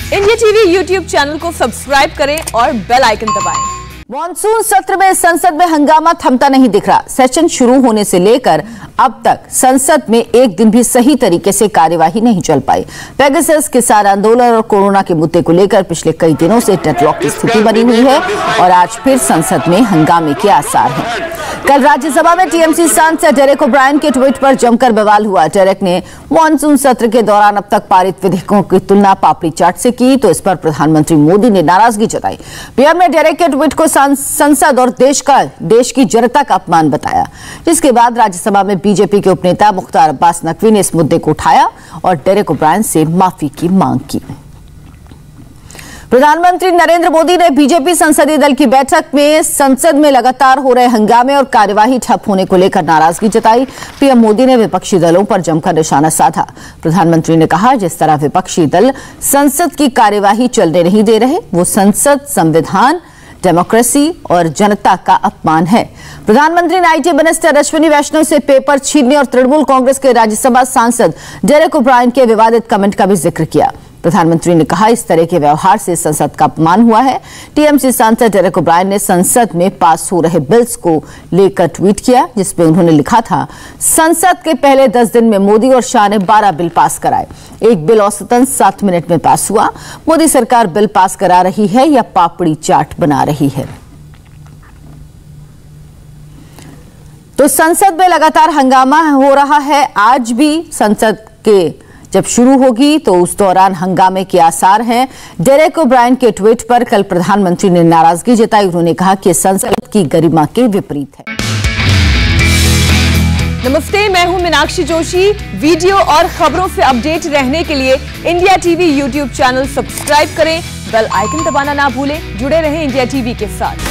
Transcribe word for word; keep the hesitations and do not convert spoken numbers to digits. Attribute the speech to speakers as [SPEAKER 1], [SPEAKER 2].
[SPEAKER 1] India TV YouTube channel को subscribe करें और बेल आइकन दबाएं।
[SPEAKER 2] मॉनसून सत्र में संसद में हंगामा थमता नहीं दिख रहा। सेशन शुरू होने से लेकर अब तक संसद में एक दिन भी सही तरीके से कार्यवाही नहीं चल पाई। पेगासस किसान आंदोलन और कोरोना के मुद्दे को लेकर पिछले कई दिनों से डेडलॉक की स्थिति बनी हुई है और आज फिर संसद में हंगामे के आसार हैं। कल राज्यसभा में टीएमसी सांसद डेरेक ओब्रायन के ट्वीट पर जमकर बवाल हुआ। डेरेक ने मॉनसून सत्र के दौरान अब तक पारित विधेयकों की तुलना पापड़ी चाट से की, तो इस पर प्रधानमंत्री मोदी ने नाराजगी जताई। पीएम ने डेरेक के ट्वीट को संसद और देश का देश की जनता का अपमान बताया, जिसके बाद राज्यसभा में बीजेपी के उपनेता मुख्तार अब्बास नकवी ने इस मुद्दे को उठाया और डेरेक ओब्रायन से माफी की मांग की। प्रधानमंत्री नरेंद्र मोदी ने बीजेपी संसदीय दल की बैठक में संसद में लगातार हो रहे हंगामे और कार्यवाही ठप होने को लेकर नाराजगी जताई। पीएम मोदी ने विपक्षी दलों पर जमकर निशाना साधा। प्रधानमंत्री ने कहा, जिस तरह विपक्षी दल संसद की कार्यवाही चलने नहीं दे रहे, वो संसद, संविधान, डेमोक्रेसी और जनता का अपमान है। प्रधानमंत्री ने आईटी मिनिस्टर अश्विनी वैष्णव से पेपर छीनने और तृणमूल कांग्रेस के राज्यसभा सांसद डेरेक ओब्रायन के विवादित कमेंट का भी जिक्र किया। प्रधानमंत्री ने कहा, इस तरह के व्यवहार से संसद का अपमान हुआ है। टीएमसी सांसद डेरेक ओब्रायन ने संसद में पास हो रहे बिल्स को लेकर ट्वीट किया, जिसमें उन्होंने लिखा था, संसद के पहले दस दिन में मोदी और शाह ने बारह बिल पास कराए। एक बिल औसतन सात मिनट में पास हुआ। मोदी सरकार बिल पास करा रही है या पापड़ी चाट बना रही है? तो संसद में लगातार हंगामा हो रहा है। आज भी संसद के जब शुरू होगी तो उस दौरान हंगामे के आसार हैं। डेरेक ओब्रायन के ट्वीट पर कल प्रधानमंत्री ने नाराजगी जताई। उन्होंने कहा कि संसद की गरिमा के विपरीत है।
[SPEAKER 1] नमस्ते, मैं हूं मीनाक्षी जोशी। वीडियो और खबरों से अपडेट रहने के लिए India TV YouTube channel subscribe करें, बेल आइकन दबाना ना भूलें। जुड़े रहें इंडिया टीवी के साथ।